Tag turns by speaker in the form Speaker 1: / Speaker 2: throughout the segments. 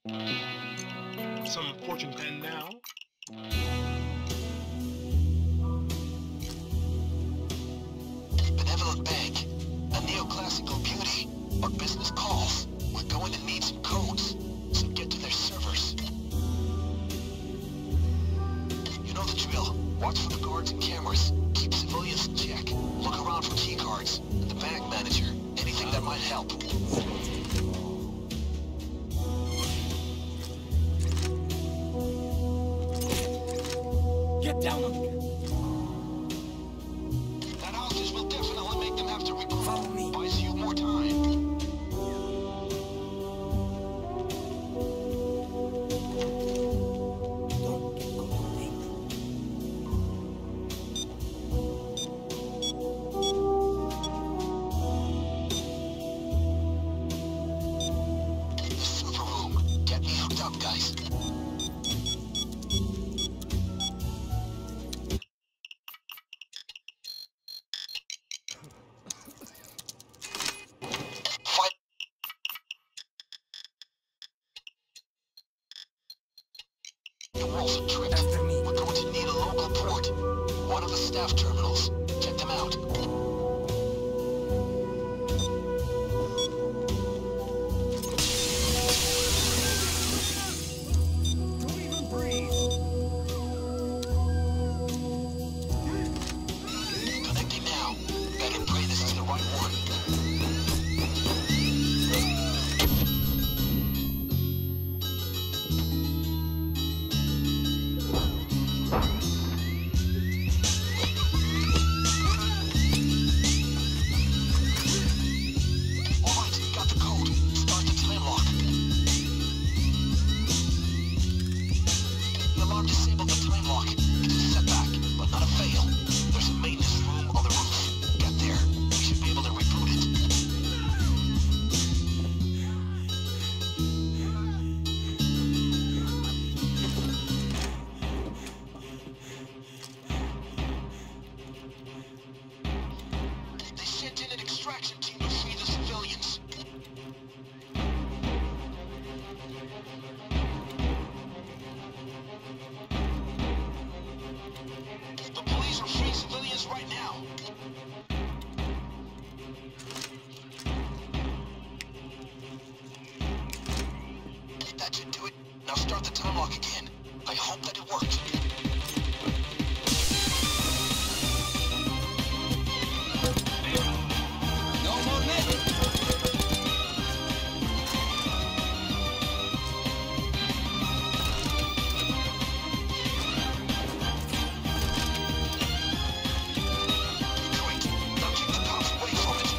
Speaker 1: Some fortune pen now.
Speaker 2: Benevolent Bank. A neoclassical beauty. Our business calls. We're going to need some codes. So get to their servers. You know the drill. Watch for the guards and cameras. Keep civilians in check. Look around for key cards. The bank manager. Anything that might help.
Speaker 3: Get down on me.
Speaker 2: That hostage will definitely make them have to recruit.
Speaker 3: Follow me.
Speaker 2: Buys you more time.
Speaker 3: Don't get caught.
Speaker 2: The server room. Get me hooked up, guys. Fight. The walls are tripped.
Speaker 3: After me.
Speaker 2: We're going to need a local port. One of the staff terminals. Check them out.
Speaker 3: Don't even breathe.
Speaker 2: Connecting now. Beg and pray this is the right one. Alright, got the code. Start the time lock. The alarm disabled the time lock. It's a setback, but not a fail. There's a maintenance room on the roof. Get there. We should be able to reboot it. They sent in an extraction team to free the civilians. The police are freeing civilians right now. That should do it. Now start the time lock again. I hope that it worked.
Speaker 3: No more medic.
Speaker 2: Great. Now keep the cops away from it.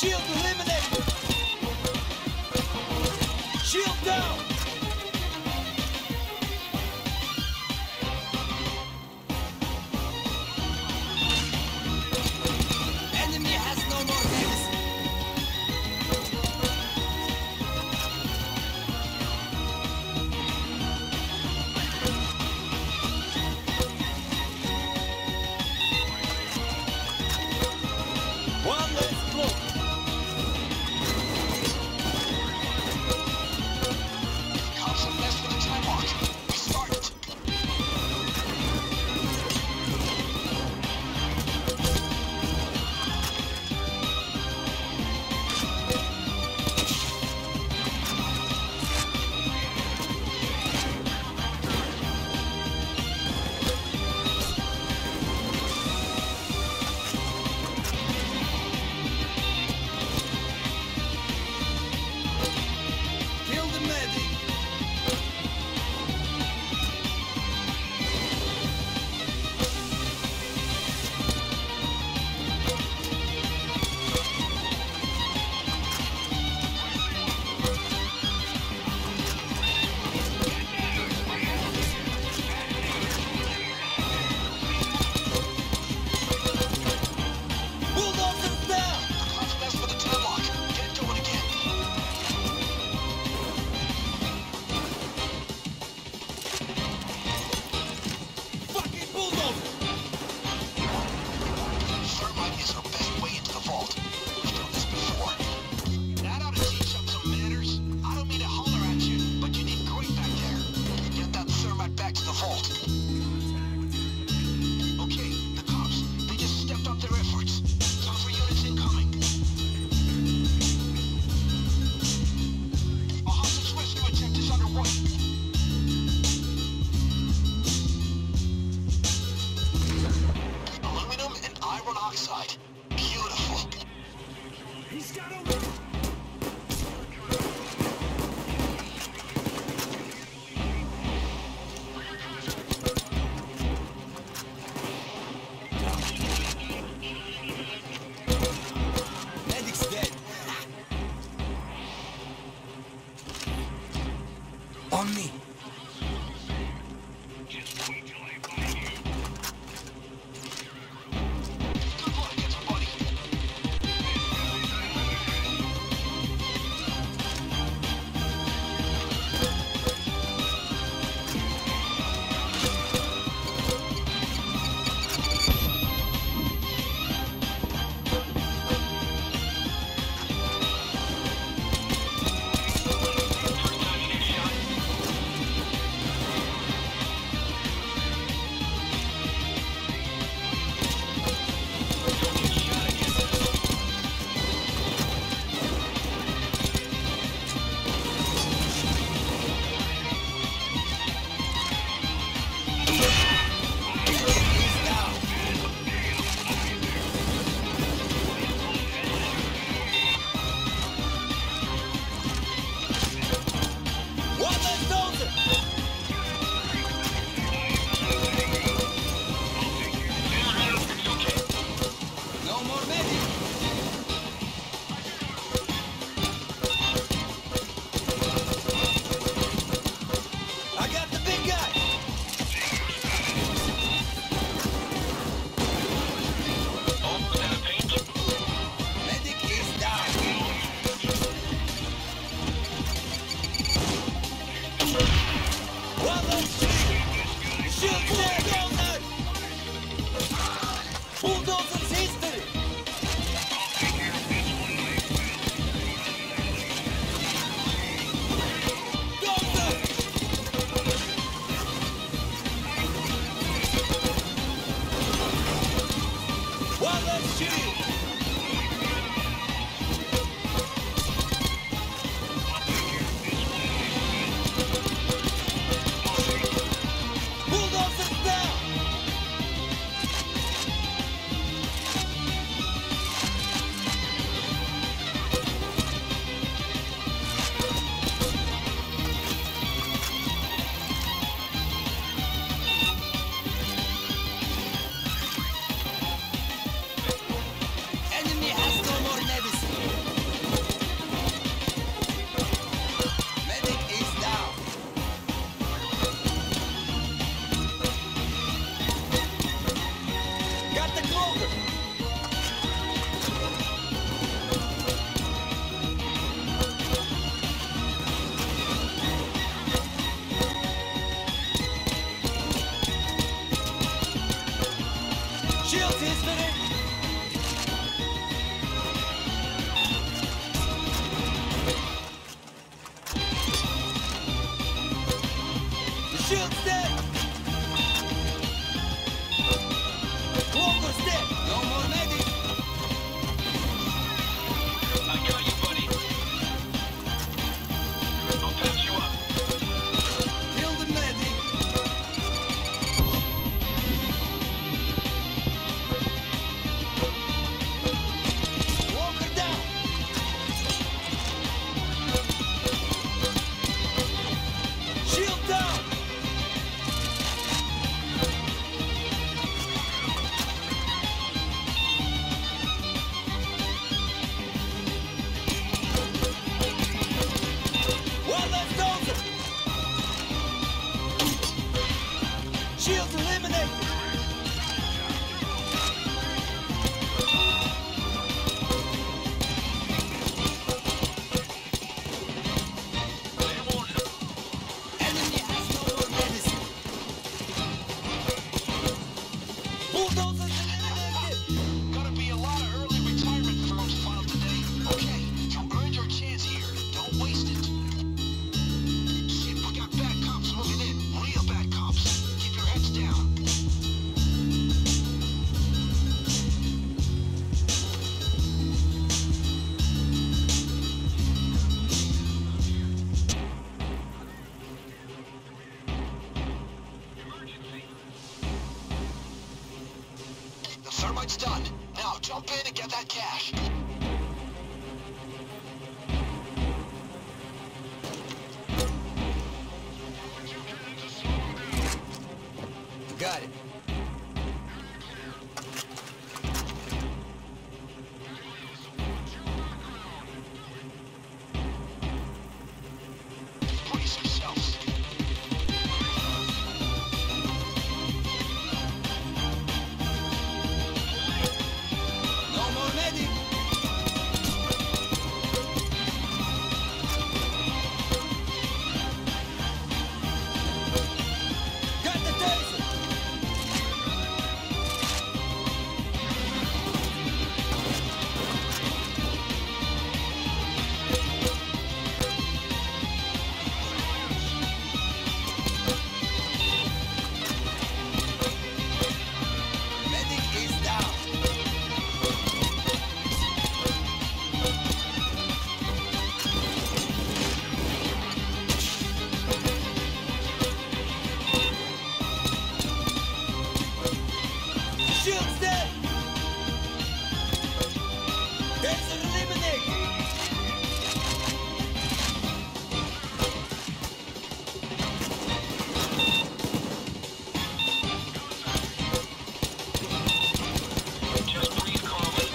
Speaker 3: Shield eliminated! Shield down! Enemy has no more medicine! One less blow!
Speaker 2: Cops have messed with the time lock. Restart it.
Speaker 3: Kill the medic! Bulldozers down!
Speaker 2: Cops messed with the time lock. Can't do it again.
Speaker 3: Fucking bulldozer!
Speaker 2: Thermite is our best way into the vault. We've done this before. That ought to teach them some manners. I don't mean to holler at you, but you did great back there. Get that thermite back to the vault. Okay, the cops, they just stepped up their efforts. Time for units incoming. A hostage rescue attempt is underway. Aluminum and iron oxide. Beautiful.
Speaker 3: He's got a... Medic's dead. On me.
Speaker 2: Good luck, everybody.
Speaker 3: Bulldozers history! One left shield! Bulldozers down!
Speaker 2: done. Now jump in and get that cash.
Speaker 3: Got it.
Speaker 2: Brace yourselves.
Speaker 3: No more medic. Got the taser. Medic is down. Shield's dead. Taser eliminated.
Speaker 2: Just breathe calmly.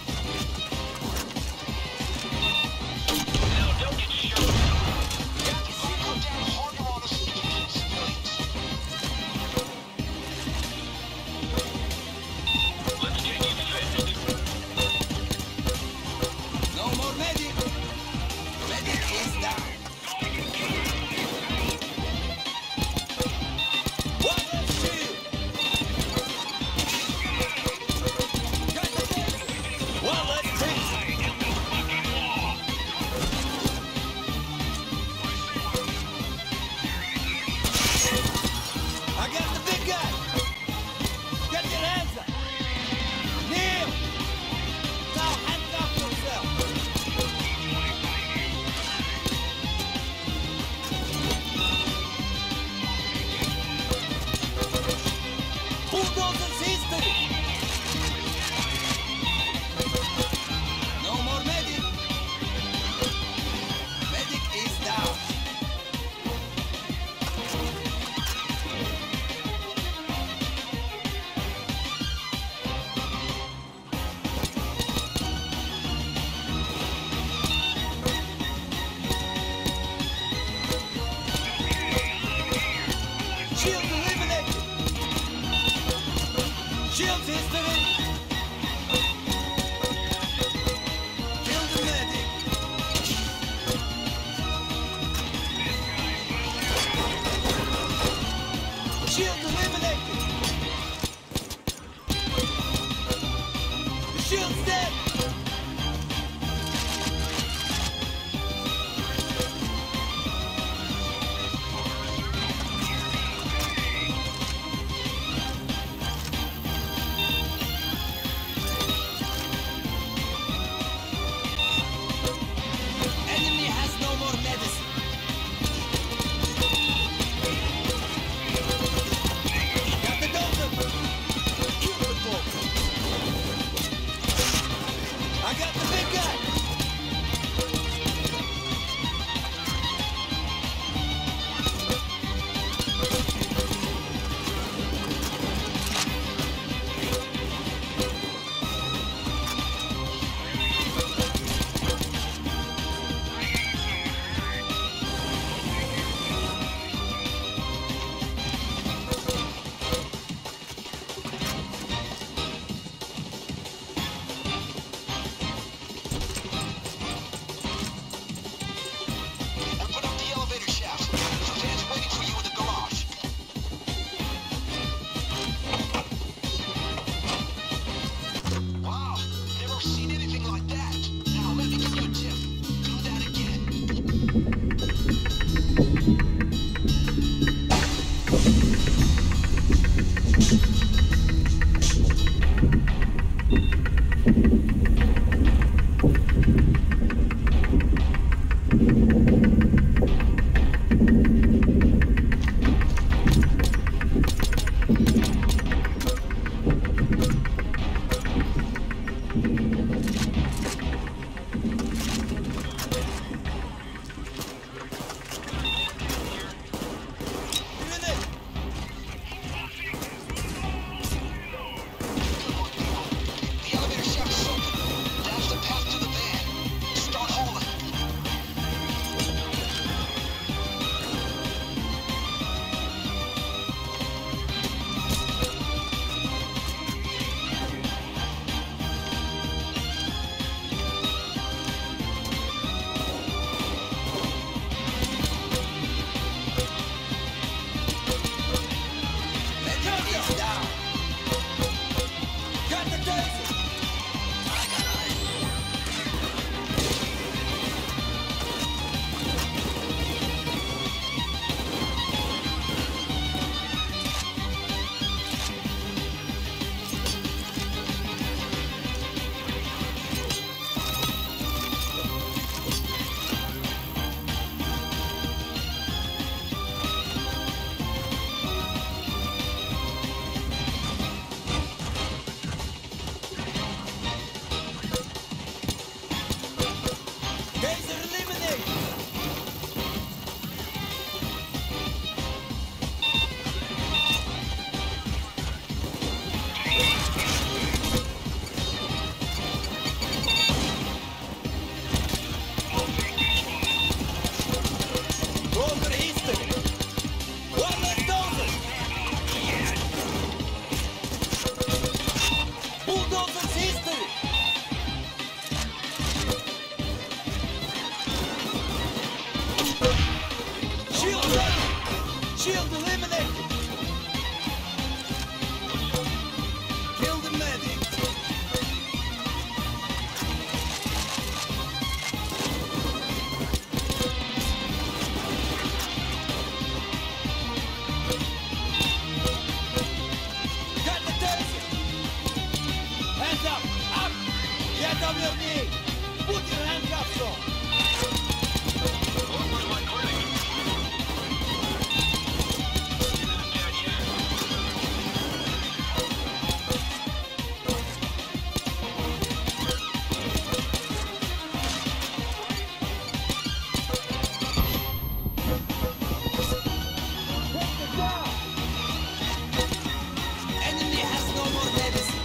Speaker 2: Now don't get shot. Don't come down harder on us than you can civilians. Let's get you fixed.
Speaker 3: No more medic. Medic is down. One left shield. Got the taser. One left taser. I got the big guy. Get your hands up. Kneel. Now handcuff yourself. Bulldozers history. No more medic. Medic is down. Shield eliminated. Shield's history. Kill the medic. Shield eliminated. The shield's dead. Enemy has no more medicine. Got the dozer. Kill the dog. I got the big guy.
Speaker 2: The elevator shaft is open. That's the path to the van. Start hauling.
Speaker 3: Bulldozers history! Shield ready! Shield eliminated! Kill the medic! Got the taser! Hands up! Up! Get W.I.P! Put your handcuffs on! Enemy has no more medicine.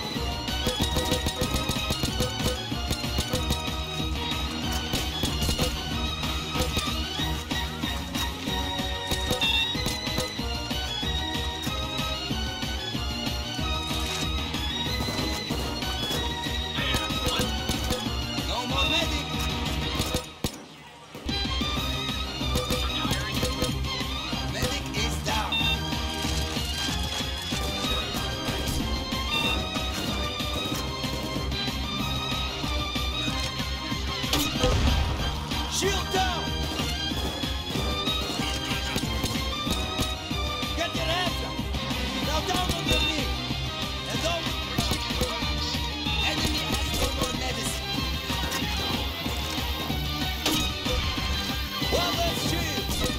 Speaker 3: No more medic. Medic is down. Shield down! Get your hands up! Now down on your knee! And don't... Enemy has no more medicine! One less shield!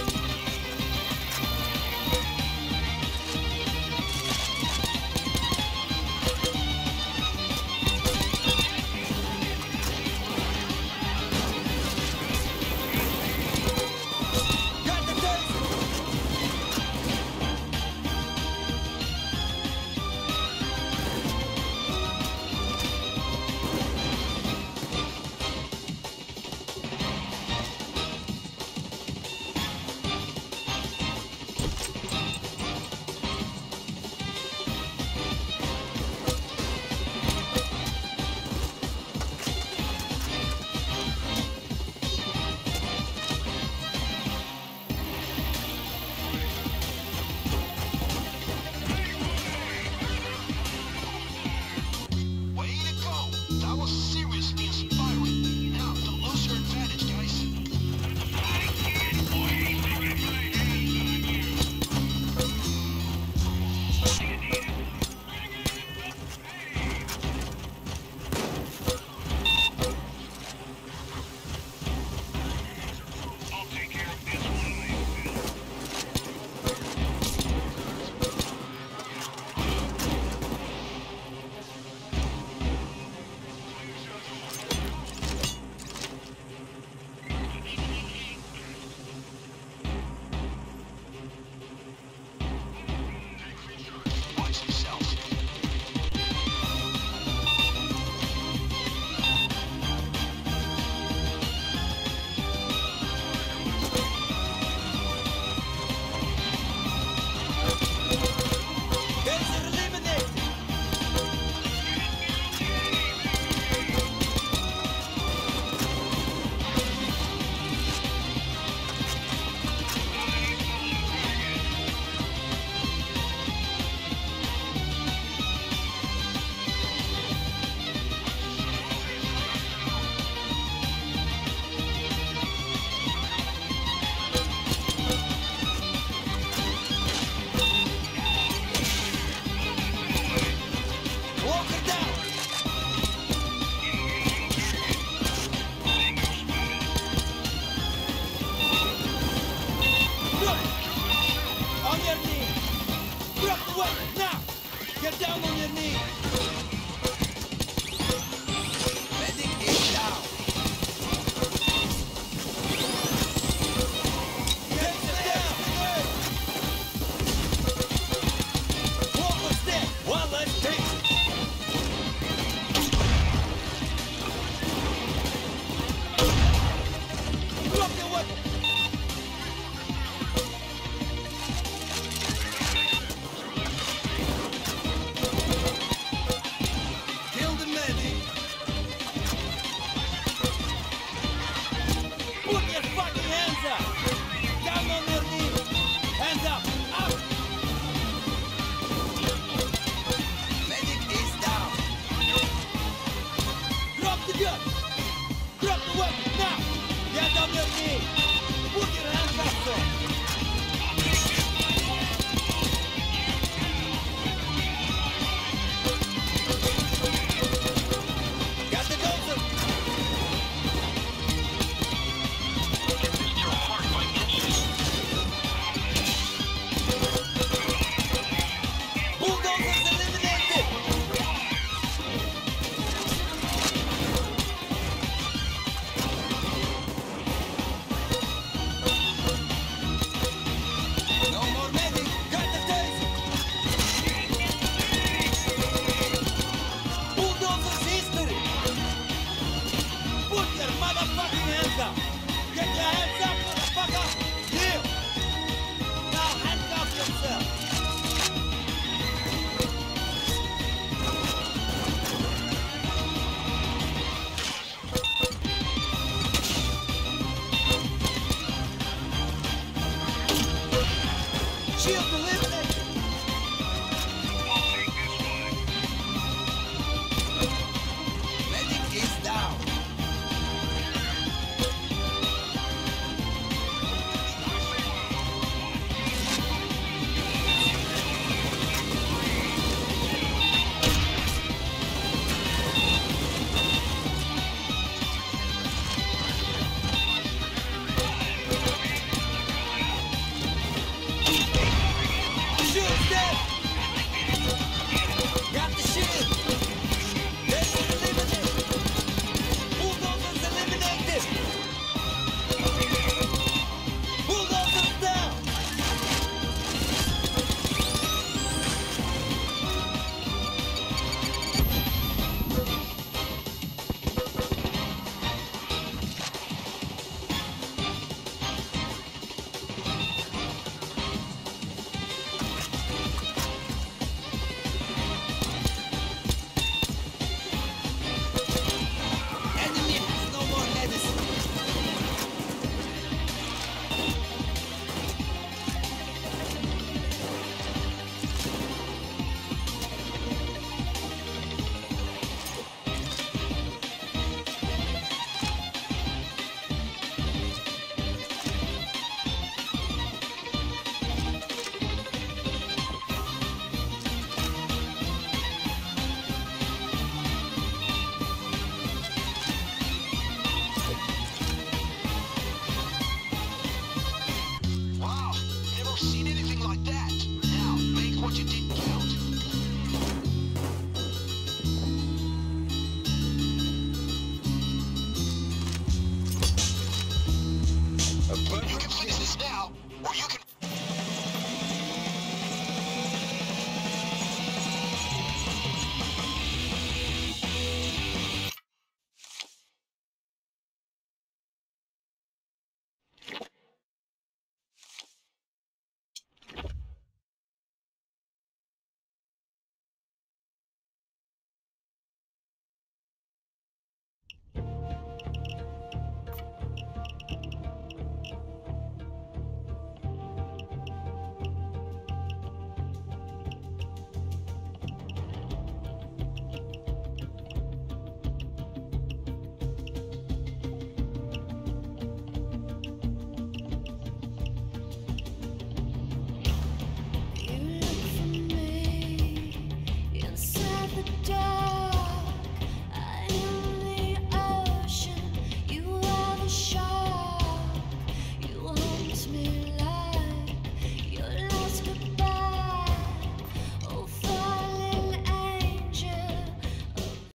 Speaker 3: Got the taser!
Speaker 2: Way to go. That was